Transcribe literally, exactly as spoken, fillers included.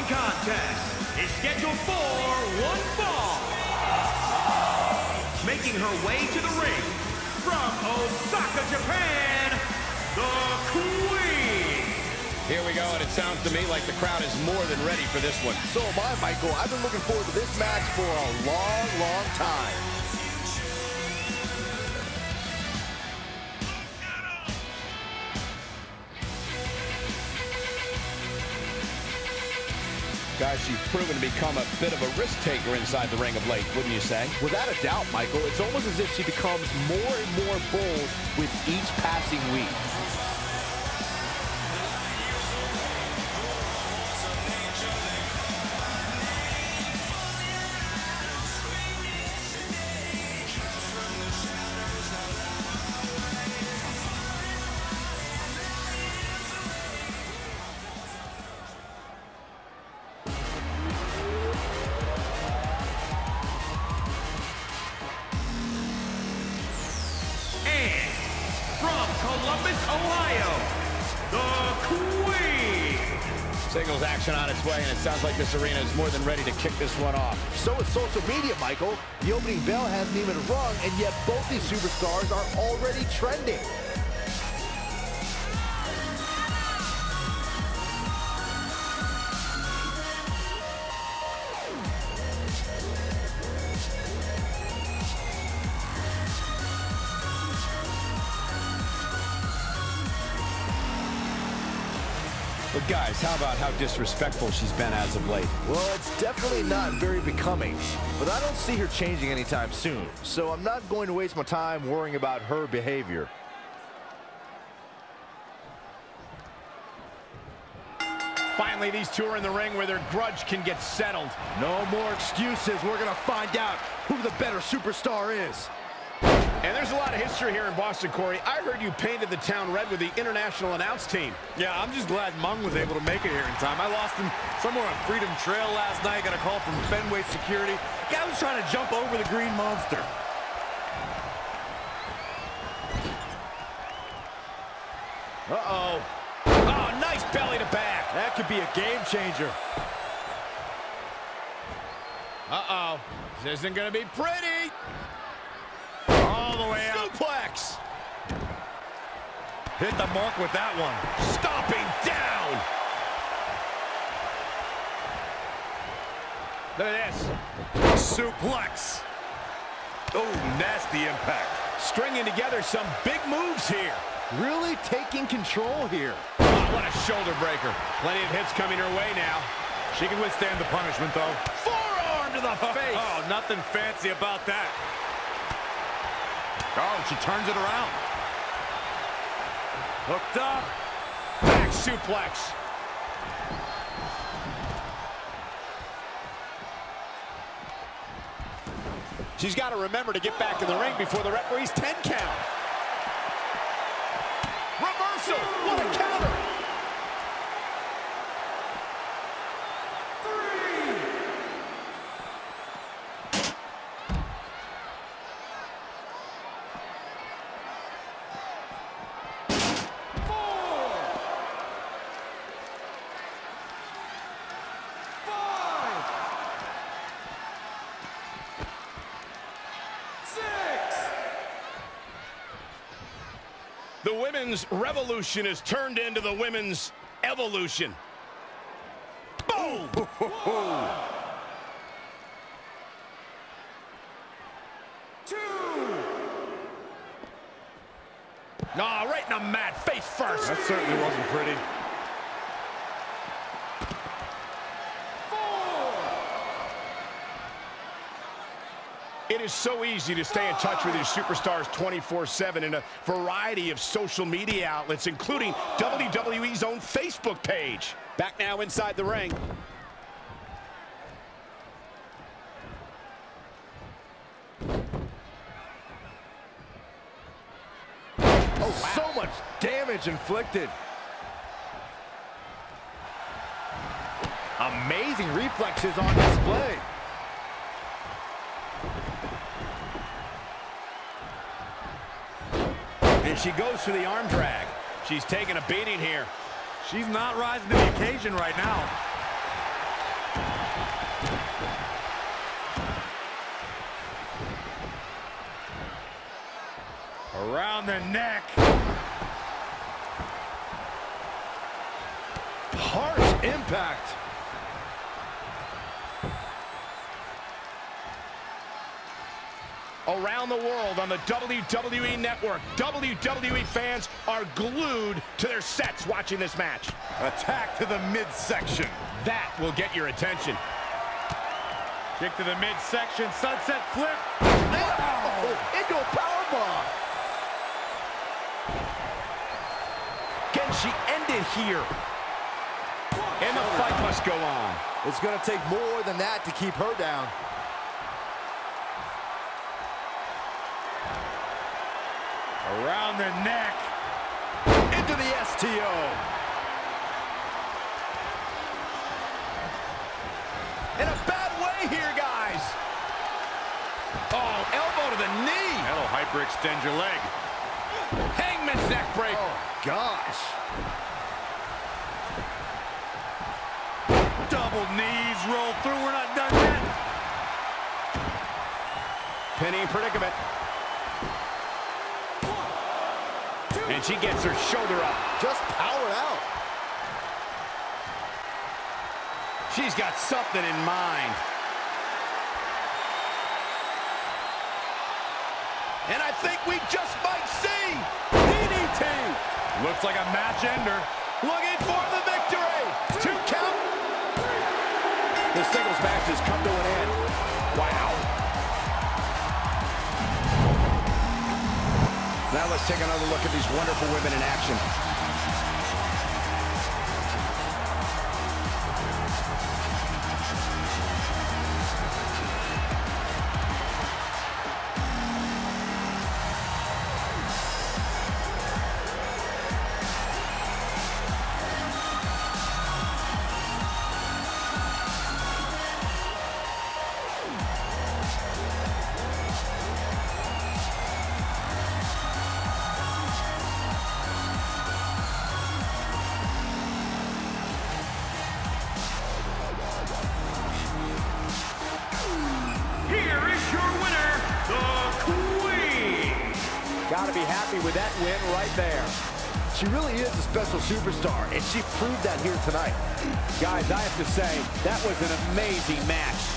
contest is scheduled for one fall. Making her way to the ring from Osaka, Japan, the Queen. Here we go, and it sounds to me like the crowd is more than ready for this one. So am I, Michael. I've been looking forward to this match for a long, long time. Guys, she's proven to become a bit of a risk taker inside the ring of late, wouldn't you say? Without a doubt, Michael. It's almost as if she becomes more and more bold with each passing week. Columbus, Ohio, the Queen. Singles action on its way, and it sounds like this arena is more than ready to kick this one off. So is social media, Michael. The opening bell hasn't even rung, and yet both these superstars are already trending. But guys, how about how disrespectful she's been as of late? Well, it's definitely not very becoming, but I don't see her changing anytime soon, so I'm not going to waste my time worrying about her behavior. Finally, these two are in the ring where their grudge can get settled. No more excuses. We're going to find out who the better superstar is. And there's a lot of history here in Boston, Corey. I heard you painted the town red with the international announce team. Yeah, I'm just glad Mung was able to make it here in time. I lost him somewhere on Freedom Trail last night. Got a call from Fenway Security. Guy was trying to jump over the Green Monster. Uh-oh. Oh, nice belly to back. That could be a game changer. Uh-oh. This isn't going to be pretty. All the way out. Suplex. Hit the mark with that one. Stomping down. Look at this. Suplex. Oh, nasty impact. Stringing together some big moves here. Really taking control here. Oh, what a shoulder breaker. Plenty of hits coming her way now. She can withstand the punishment, though. Forearm to the face. Oh, nothing fancy about that. Oh, she turns it around. Hooked up. Back suplex. She's got to remember to get back in the ring before the referee's ten count. Reversal. What a counter. The women's revolution has turned into the women's evolution. Boom! Two. Nah, right in the mat, face first. That certainly wasn't pretty. It is so easy to stay in touch with these superstars twenty-four seven in a variety of social media outlets, including W W E's own Facebook page. Back now inside the ring. Oh, wow. So much damage inflicted. Amazing reflexes on display. And she goes for the arm drag. She's taking a beating here. She's not rising to the occasion right now. Around the neck. Harsh impact. Around the world on the W W E Network, W W E fans are glued to their sets watching this match. Attack to the midsection. That will get your attention. Kick to the midsection, sunset flip. Oh, into a powerbomb. Can she end it here? And the fight must go on. It's going to take more than that to keep her down. Around the neck. Into the S T O. In a bad way here, guys. Oh, elbow to the knee. That'll hyperextend your leg. Hangman's neck breaker. Oh, gosh. Double knees roll through. We're not done yet. Penny in predicament. And she gets her shoulder up. Just powered out. She's got something in mind. And I think we just might see D D T. Looks like a match ender. Looking for the victory. Two count. The singles match has come to an end. Wow. Now let's take another look at these wonderful women in action. Gotta be happy with that win right there. She really is a special superstar, and she proved that here tonight. Guys, I have to say, that was an amazing match.